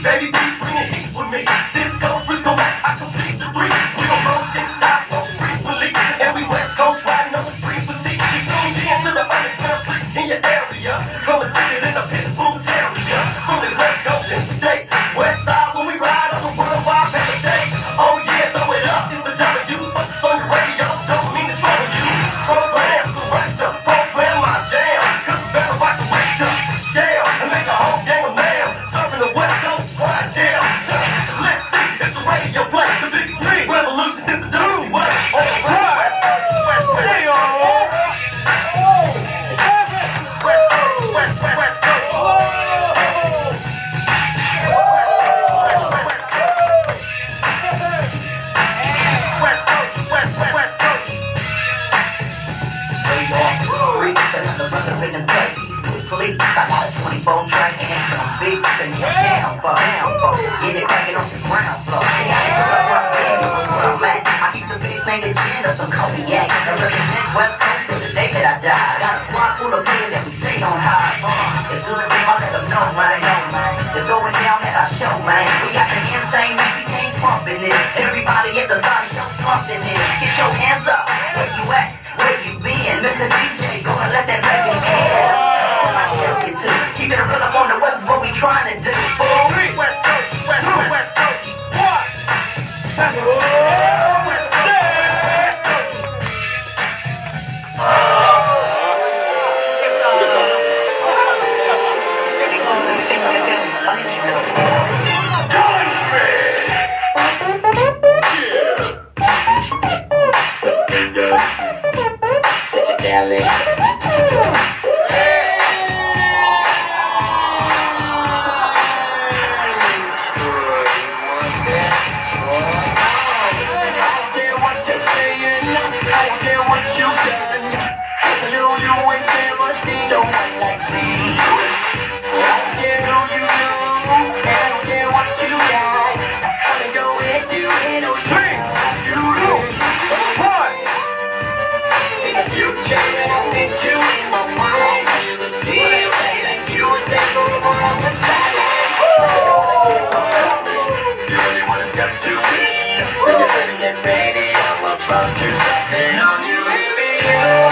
Baby, please bring it heat with me. Cisco, Frisco, I complete the three. We gon' roll shit, die, smoke, free, believe. And we West Coast riding on the free for six. You tune in to the underground freak in your area. Come and sit it in the Pittsburgh terrier. From the West Coast and state. West side when we ride on the worldwide paradise. Oh yeah, throw it up, it's the W. Focus on your radio, don't mean to trouble you. Program, correct the program, my jam. Cause it's better rock the wake up, jail, and make a whole gang of mail. Serving the West Coast, quiet jail. Let's see if the radio plays the big three. Revolution since the dirty way. Oh, West Coast, West Coast, West Coast. Police, I got a 24 track and some big thing down for get it cracking on the ground floor. I keep the big thing agenda, some cognac. I represent West Coast till the day that I die. Got a squad full of men that we stay on high. It's good to be my let them know, man. It's going down at our show, man. We got the insane BK pumping it. Everybody at the body show pumping it. Get your hands up, where you at? Where you been? Mr. DJ, gonna let that record in. Keep it real up on the west is what we trying to do. West Coast, West Coast, West Coast. What? West Get ready, I'm about to drop it on you, baby.